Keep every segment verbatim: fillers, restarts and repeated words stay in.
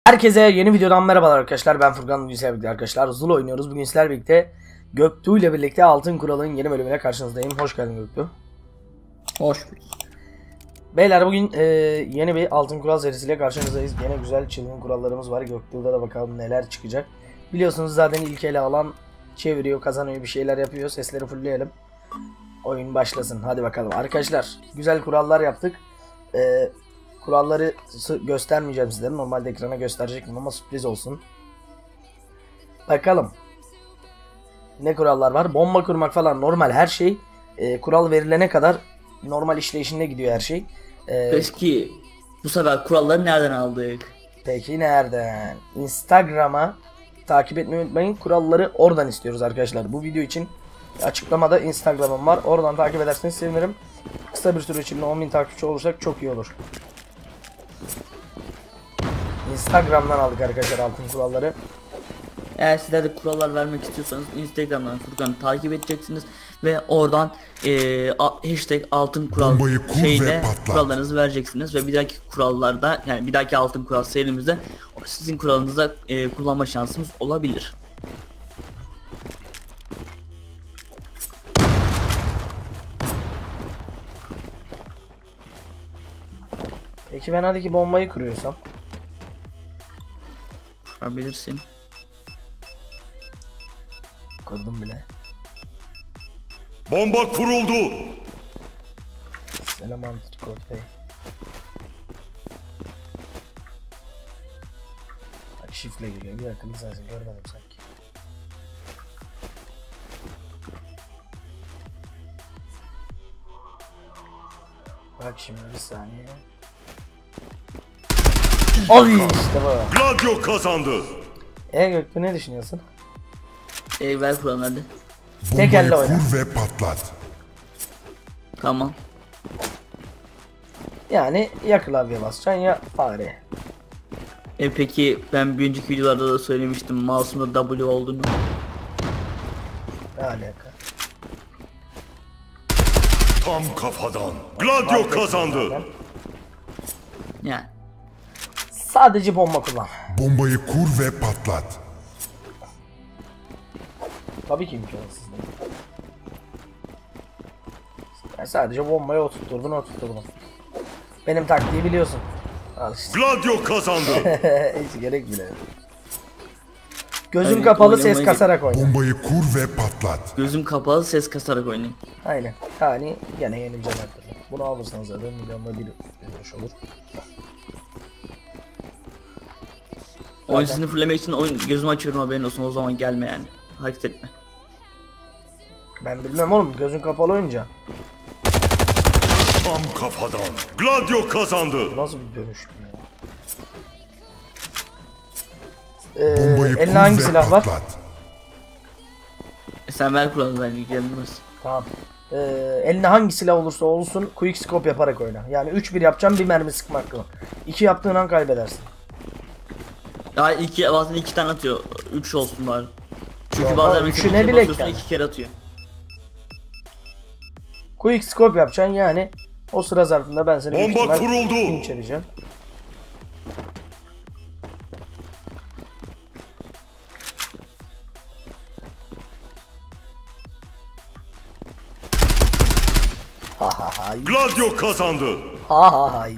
Herkese yeni videodan merhabalar arkadaşlar. Ben Furkan. Bugün sizlerle birlikte arkadaşlar Zula oynuyoruz. Bugün sizlerle birlikte Göktuğ ile birlikte Altın Kural'ın yeni bölümüne karşınızdayım. Hoş geldin Göktuğ. Hoş bulduk. Beyler bugün e, yeni bir Altın Kural serisiyle karşınızdayız. Yine güzel çılgın kurallarımız var. Göktuğ'da da bakalım neler çıkacak. Biliyorsunuz zaten ilk ele alan çeviriyor, kazanıyor, bir şeyler yapıyor. Sesleri fullleyelim. Oyun başlasın. Hadi bakalım. Arkadaşlar güzel kurallar yaptık. Eee Kuralları göstermeyeceğim sizlere. Normalde ekrana gösterecektim ama sürpriz olsun. Bakalım. Ne kurallar var? Bomba kurmak falan normal her şey. E, kural verilene kadar normal işleyişinde gidiyor her şey. E, Peki bu sefer kuralları nereden aldık? peki nereden? Instagram'a takip etmeyi unutmayın. Kuralları oradan istiyoruz arkadaşlar. Bu video için açıklamada Instagram'ım var. Oradan takip ederseniz sevinirim. Kısa bir süre içinde on bin takipçi olursak çok iyi olur. Instagram'dan aldık arkadaşlar altın kuralları. Eğer sizler de kurallar vermek istiyorsanız Instagram'dan Furkan'ı takip edeceksiniz ve oradan e, hashtag altın kural şeyle kurallarınızı vereceksiniz ve bir dahaki kurallarda, yani bir dahaki altın kural serimizde sizin kuralınızda e, kullanma şansımız olabilir. Peki ben hadi ki bombayı kuruyorsam. Kurabilirsin. Kurdum bile. Bomba kuruldu. Selam Antikot Bey. Bak şifre geliyor. Bir dakika bir saniye görmedim sanki. Bak şimdi bir saniye. Ay işte bu. Gladio kazandı. E Göktuğ ne düşünüyorsun? E, ver kuralları. Tek elle oyna. Kur ve patlat. Tamam. Yani ya klavye basacaksın ya fare. E peki ben bir önceki videolarda da söylemiştim mouse'umda W olduğunu. Ne alaka? Tam kafadan. Gladio kazandı. Yani. Sadece bomba kullan. Bombayı kur ve patlat. Tabii ki imkansız değil. Ben sadece bombayı oturtturdun oturtturdun. Benim taktiği biliyorsun. Al işte. Gladio kazandı. Hiç gerek bile yok. Gözüm Hayır, kapalı ses oynamayı- kasarak oyna. Bombayı kur ve patlat. Gözüm kapalı ses kasarak oynayın. Aynen. Yani gene yenileceğim her türlü. Bunu alırsanız zaten milyonda bir olmuş olur. Oyun sesini fullemek için oyun gözümü açıyorum, haberin olsun, o zaman gelme yani. Hareket etme. Ben bilmem oğlum, gözün kapalı oyunca. Tam kafadan. Gladio kazandı. Nasıl bir dönüştü ya. Ee, Bombayı kur eline hangi ve silah var? patlat. E sen ver kuralı, ben ilgilenmez. Tamam. Ee, eline hangi silah olursa olsun quick scope yaparak oyna. Yani üç bir yapacağım, bir mermi sıkma hakkı var. iki yaptığın an kaybedersin. Ya iki, bazen iki tane atıyor. Üç olsun bari. Çünkü Ya, bazen üçü üçüne ne bilek basıyorsun, yani. iki kere atıyor. Quick scope yapacaksın yani. O sıra zarfında ben seni büyük Bomba ihtimal kuruldu. pinç edeceğim. Ha ha ha. Gladio kazandı. Ha ha ha.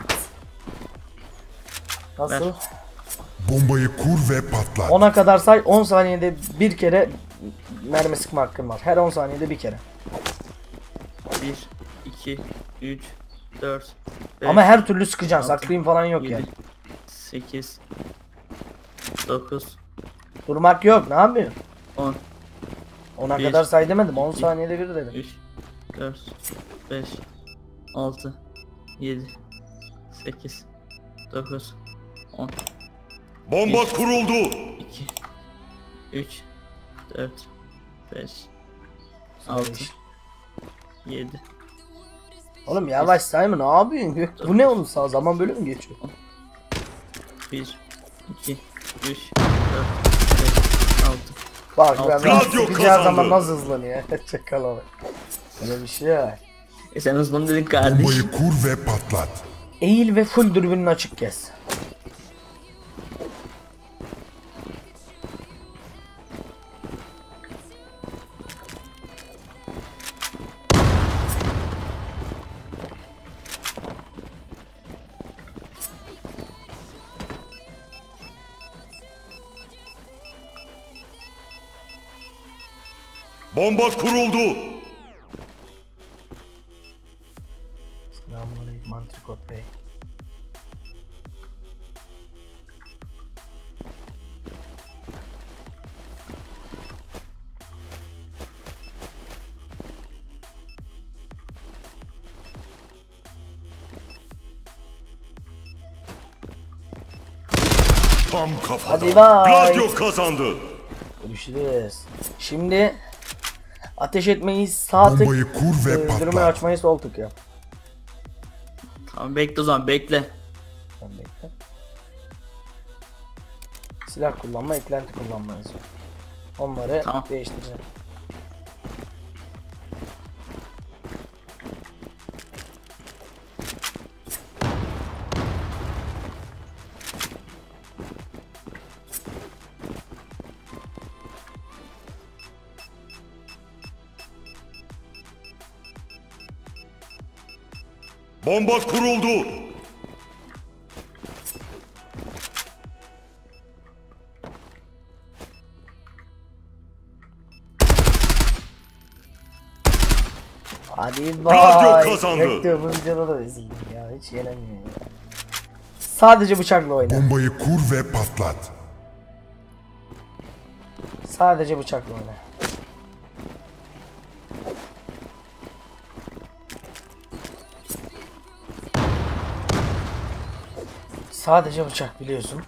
Nasıl? Ver. Bombayı kur ve patlat. ona kadar say, on saniyede bir kere mermi sıkma hakkın var. Her on saniyede bir kere. Bir, iki, üç, dört, beş, Ama her türlü sıkacaksın. altı, Saklayayım falan yok yedi, yani. sekiz, dokuz, Durmak yok. Ne yapıyorsun? on, ona Bir, kadar say demedim. on iki, saniyede bir dedim. üç, dört, beş, altı, yedi, sekiz, dokuz, on, Bomba Bir. kuruldu. iki, üç, dört, beş, altı, yedi. Oğlum yavaş sayma, ne yapıyorsun? Bu ne oğlum, sağ zaman böyle mi geçiyor? bir, iki, üç, dört, beş, altı. Bak ben Altı. rahat Gladio sıkacağı kazandı. zaman nasıl hızlanıyor? Çakala bak. Öyle bir şey var. E sen hızlan dedin kardeş. Bombayı kur ve patlat. Eğil ve full dürbünün açık kes. Bomba kuruldu. Selamünaleyküm Antrikot Bey. Tam kafadan. Hadi bay. Gladio kazandı. Görüşürüz. Şimdi ateş etmeyi sağ tık, Bombayı kur ve e, patlat. dürümü açmayı sol tık yap. Tamam bekle o zaman bekle. Sen bekle. Silah kullanma, eklenti kullanma yazıyor. Onları Tamam. değiştireceğim. Bomba kuruldu. Hadi Gladio bay. kazandı. Göktuğ'umuz canı da ezildi ya. Hiç yenemiyor ya. Sadece bıçakla oyna. Bombayı kur ve patlat. Sadece bıçakla oyna. Sadece bıçak biliyorsun.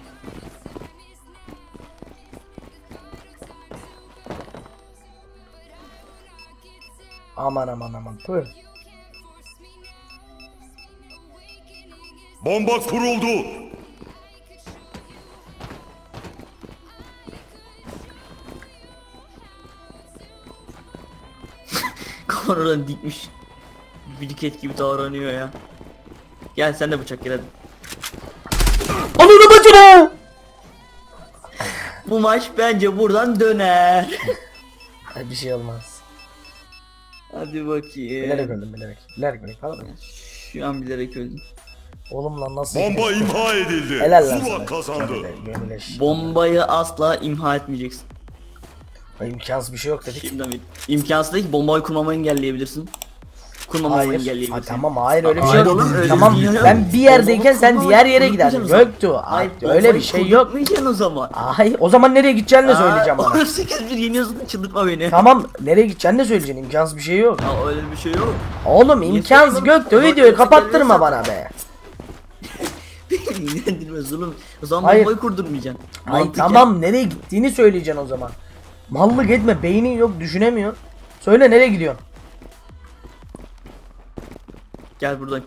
Aman aman aman. Tüh. Bomba kuruldu. Kameradan dikmiş. Biriket gibi davranıyor ya. Gel sen de bıçak gel hadi. Ananı bacını! Bu maç bence buradan döner. Ay bir şey olmaz. Hadi Bilerek bakayım. öldüm bilerek. Bilerek bilerek. Al bakayım. Şu an bilerek öldüm. Oğlum lan nasıl? Bomba imha edildi. Helal lan Zula sana. kazandı. Gönüleş. Bombayı asla imha etmeyeceksin. İmkansız bir şey yok dedik. Şimdi imkansız değil ki bombayı kurmamı engelleyebilirsin. Kurmamamı Hayır. Ha, engelleyebilirsin. tamam hayır öyle bir şey Hayır yok. oğlum, öyle Tamam bir şey yok. ben bir yerdeyken sen Bombayı diğer yere giderdin. kurdurmayacaksın o Göktuğ. zaman. Ay, Hayır, öyle bir bombayı şey yok. kurdurmayacaksın o zaman. Ay o zaman nereye gideceğini de söyleyeceğim bana. on sekiz bir yeniyorsun çıldırtma beni. Tamam nereye gideceğini de söyleyeceksin. İmkansız bir şey yok. Ya öyle bir şey yok. Oğlum imkansız söylüyorum? Göktuğ Bak, videoyu bak, kapattırma bak, bana be. İnanılmaz oğlum. O zaman Hayır. bombayı kurdurmayacaksın. Ay Mantıken. tamam nereye gittiğini söyleyeceksin o zaman. Mallık etme beynin yok düşünemiyor. Söyle nereye gidiyorsun? Gel buradan.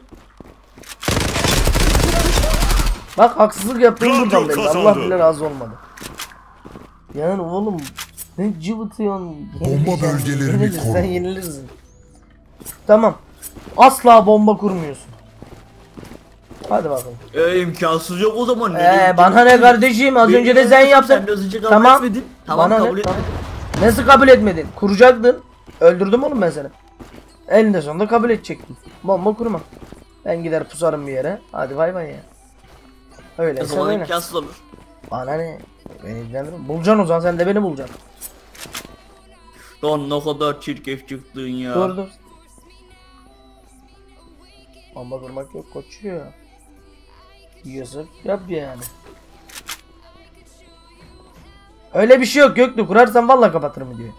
Bak haksızlık yaptığın Gladio buradan belli. Allah kazandı. bile razı olmadı. Yani oğlum ne cıvıtıyorsun? Bomba bölgelerini Yenilirsin, koru. sen yenilirsin. Tamam. Asla bomba kurmuyorsun. Hadi bakalım. Eee imkansız yok o zaman. Eee bana ne kardeşim az önce de sen yaptın. Sen de az önce kabul Tamam. etmedin. Tamam Bana kabul ne? etmedim. Tamam. Nasıl kabul etmedin? Kuracaktın. Öldürdüm oğlum ben seni. Elinde sonunda kabul edecektin. Bomba kurma. Ben gider pusarım bir yere. Hadi bay bay ya. O Öyle zaman öyle. imkansız olur. Bana ne? Beni ilgilendirmez. Bulacaksın o zaman sen de beni bulacaksın. Lan ne kadar çirkef çıktın ya. Dur dur. Bomba kurmak yok koçuyor. Yiyorsun yap yani. Öyle bir şey yok Göktuğ kurarsan vallahi kapatırım diyor.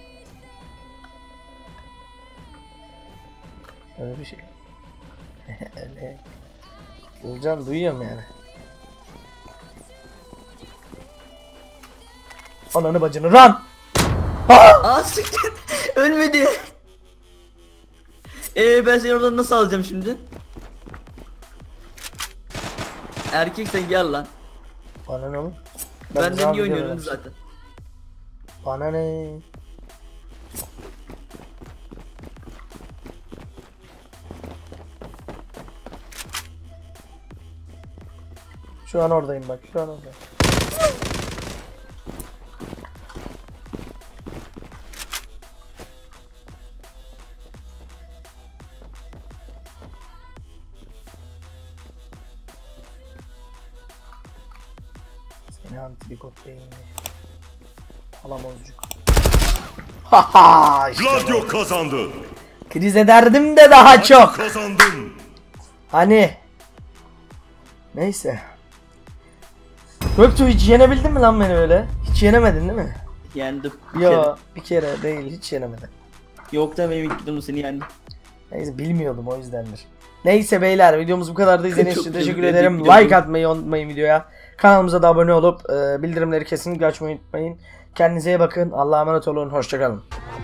Öyle bir şey. Öyle. Bulcan duyuyorum yani. Ananı bacını run. Aa siktir. Ölmedi. Eee ben seni oradan nasıl alacağım şimdi? Erkek sen gel lan. Bana ne oğlum? Benden sana iyi video oynuyorum vermişim. zaten. Bana ne? Şu an oradayım bak şu an oradayım. Seni antilikot beyinli. Alamozcuk. Haha işte Gladio kazandı. kriz ederdim de daha çok. Kazandın. Hani. Neyse. Göktuğ hiç yenebildin mi lan beni öyle? Hiç yenemedin değil mi? Yendim. Yo bir kere değil hiç yenemedin. Yok da benim ilk videomda seni yendim. Neyse bilmiyordum o yüzdendir. Neyse beyler videomuz bu kadardı. İzlediğiniz için Çok teşekkür teşekkür ederim. ederim. Like atmayı unutmayın videoya. Kanalımıza da abone olup e, bildirimleri kesinlikle açmayı unutmayın. Kendinize iyi bakın. Allah'a emanet olun. Hoşçakalın.